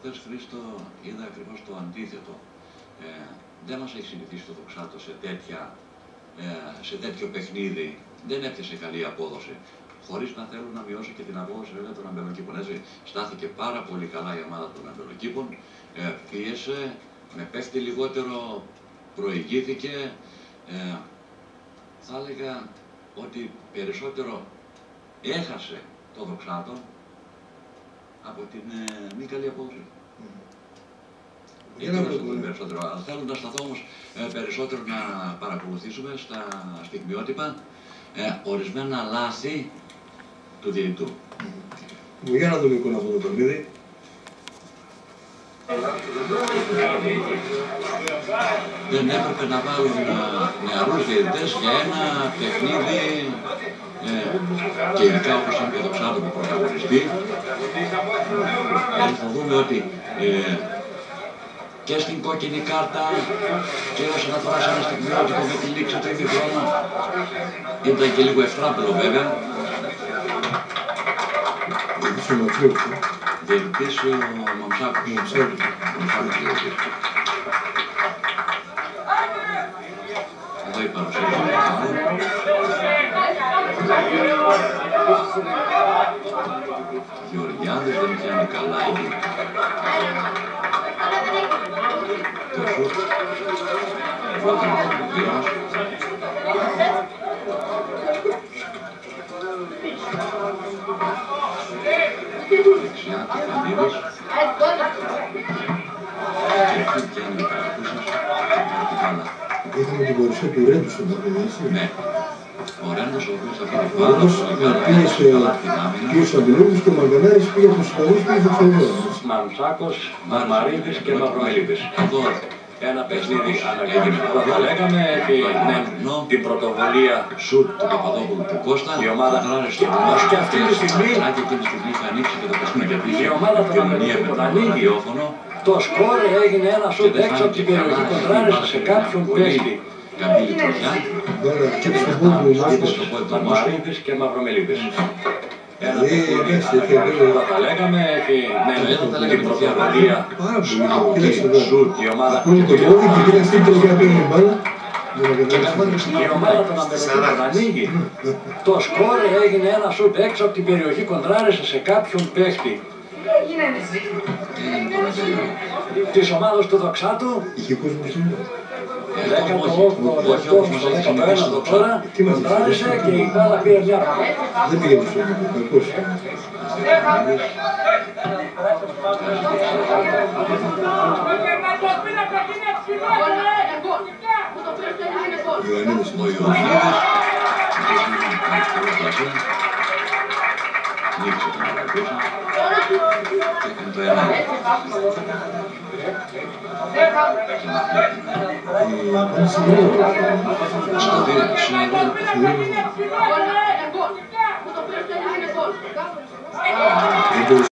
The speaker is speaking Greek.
προχθές, Χρήστο, είδα ακριβώς το αντίθετο. Δεν μας έχει συνηθίσει το Δοξάτο σε τέτοιο παιχνίδι. Δεν έπιασε καλή απόδοση. Χωρίς να θέλουν να μειώσει και την απόδοση βέβαια των αμπελοκήπων. Έτσι, στάθηκε πάρα πολύ καλά η ομάδα των αμπελοκήπων. Πίεσε, με παίχτη λιγότερο προηγήθηκε. Θα έλεγα ότι περισσότερο έχασε το Δοξάτο από την μη καλή απόδοση. Περισσότερο. Θέλω να σταθώ όμως περισσότερο να παρακολουθήσουμε στα στιγμιότυπα ορισμένα λάθη του διαιτητού. Για να δούμε εικόνα αυτό το παιχνίδι. Δεν έπρεπε να βάλουν νεαρούς διαιτητές για ένα παιχνίδι και ειδικά όπως είναι και το Δοξάτο που πρωταγωνιστεί. Θα δούμε ότι και στην κόκκινη κάρτα και όσον αφορά σε ένα στιγμιότυπο με τη λήξη του ημιχρόνου ήταν και λίγο ευτράπελο βέβαια. Διαιτητής ο Μαμψάκος. Εδώ η παρουσία του Γεωργιάδης δεν πιάνει καλά εκεί. Το σουτ. Βόταν τον πήρας. Δεξιά του Φανίδης. Και εκεί πιάνει ο Καρακούσας. Είχαμε την παρουσία του Ρέντου στον παιχνίδι, έτσι. Ναι. Ο Ρέντος, ο οποίος θα πει πάρα πολύ καλά την άμυνα. Πίεσε ο Αμπελόπουλος και ο Μαργανάρης πήγε από τους Ιταλούς και ήρθε στο Ιδέο. Μανουσάκος, Μαρμαρίδης και Μαυρομελίδης. Εδώ Ένα παιχνίδι έγινε πολλά, θα λέγαμε, την πρωτοβουλία σουτ του Παπαδόπουλου του Κώστα. Η ομάδα και αυτή τη στιγμή θα ανοίξει και το παιχνίδι. Η ομάδα των Αμερικών ανοίγει. Το σκορ έγινε ένα σουτ έξω από την περιοχή, κοντράρισε σε κάποιον παίχτη. Καμπύλη τροχιά. Μαρμαρίδης και Μαυρομελίδης. Ένα παιχνίδι, θα λέγαμε, με την πρωτοβουλία η ομάδα των Αμερικών ανοίγει. Το σκορ έγινε ένα σουτ έξω από την περιοχή, κοντράρισε σε κάποιον παίχτη της ομάδας του Δοξάτου. 18ο λεπτό στο 11ο τώρα, κοντράρισε και η μπάλα πήρε μια. Δεν πήγε το σώμα, κακώς. Ο Ιωαννίδης νίξε τον Καρακούσα και έκανε το ένα. Στο 2.